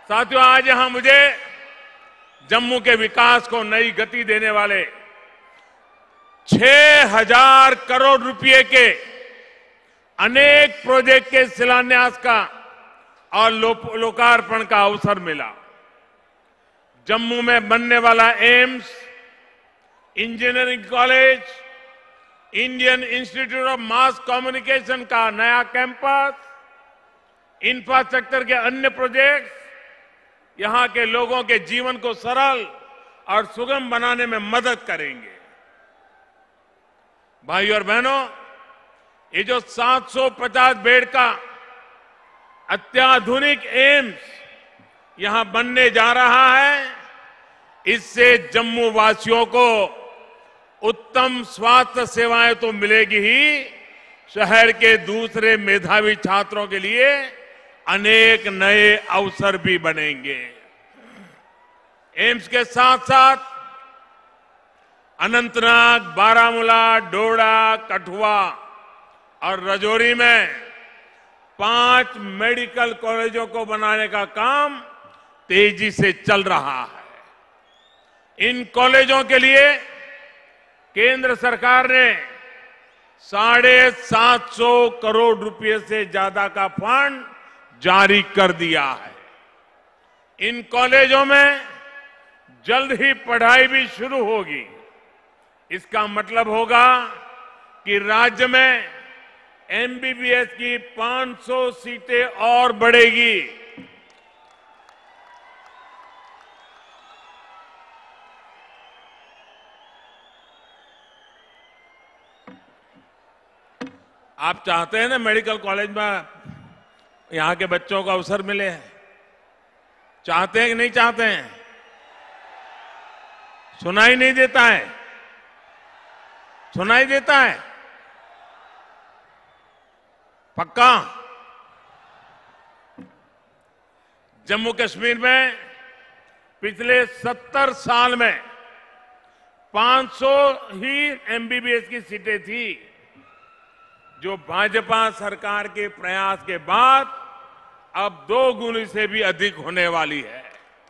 साथियों, आज यहां मुझे जम्मू के विकास को नई गति देने वाले 6,000 करोड़ रुपए के अनेक प्रोजेक्ट के शिलान्यास का और लोकार्पण का अवसर मिला। जम्मू में बनने वाला AIIMS, engineering college, Indian Institute of Mass Communication का नया कैंपस, इंफ्रास्ट्रक्चर के अन्य प्रोजेक्ट्स यहां के लोगों के जीवन को सरल और सुगम बनाने में मदद करेंगे। भाइयों और बहनों, ये जो 750 बेड का अत्याधुनिक एम्स यहां बनने जा रहा है, इससे जम्मू वासियों को उत्तम स्वास्थ्य सेवाएं तो मिलेगी ही, शहर के दूसरे मेधावी छात्रों के लिए अनेक नए अवसर भी बनेंगे। एम्स के साथ साथ अनंतनाग, बारामूला, डोडा, कठुआ और राजौरी में 5 मेडिकल कॉलेजों को बनाने का काम तेजी से चल रहा है। इन कॉलेजों के लिए केंद्र सरकार ने 750 करोड़ रुपए से ज्यादा का फंड जारी कर दिया है। इन कॉलेजों में जल्द ही पढ़ाई भी शुरू होगी। इसका मतलब होगा कि राज्य में एमबीबीएस की 500 सीटें और बढ़ेगी। आप चाहते हैं ना मेडिकल कॉलेज में यहां के बच्चों को अवसर मिले हैं? चाहते हैं कि नहीं चाहते हैं? सुनाई नहीं देता है? सुनाई देता है? पक्का? जम्मू कश्मीर में पिछले 70 साल में 500 ही एमबीबीएस की सीटें थी, जो भाजपा सरकार के प्रयास के बाद अब 2 गुना से भी अधिक होने वाली है।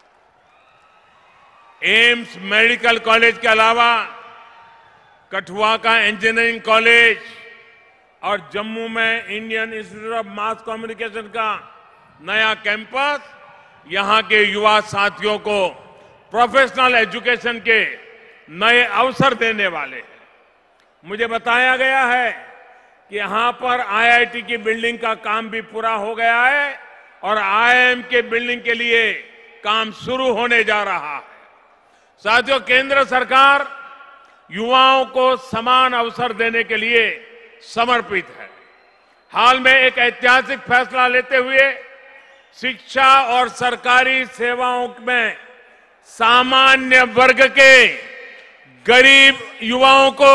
एम्स मेडिकल कॉलेज के अलावा कठुआ का इंजीनियरिंग कॉलेज और जम्मू में Indian Institute of Mass Communication का नया कैंपस यहां के युवा साथियों को प्रोफेशनल एजुकेशन के नए अवसर देने वाले हैं। मुझे बताया गया है कि यहां पर आईआईटी की बिल्डिंग का काम भी पूरा हो गया है और आईआईएम के बिल्डिंग के लिए काम शुरू होने जा रहा है। साथियों, केंद्र सरकार युवाओं को समान अवसर देने के लिए समर्पित है। हाल में एक ऐतिहासिक फैसला लेते हुए शिक्षा और सरकारी सेवाओं में सामान्य वर्ग के गरीब युवाओं को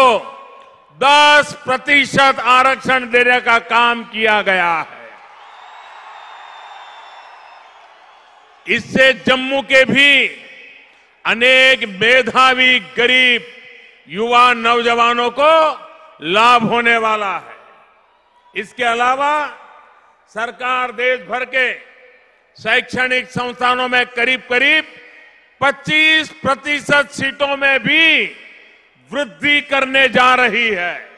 10% आरक्षण देने का काम किया गया है। इससे जम्मू के भी अनेक मेधावी गरीब युवा नौजवानों को लाभ होने वाला है। इसके अलावा सरकार देश भर के शैक्षणिक संस्थानों में करीब 25% सीटों में भी वृद्धि करने जा रही है।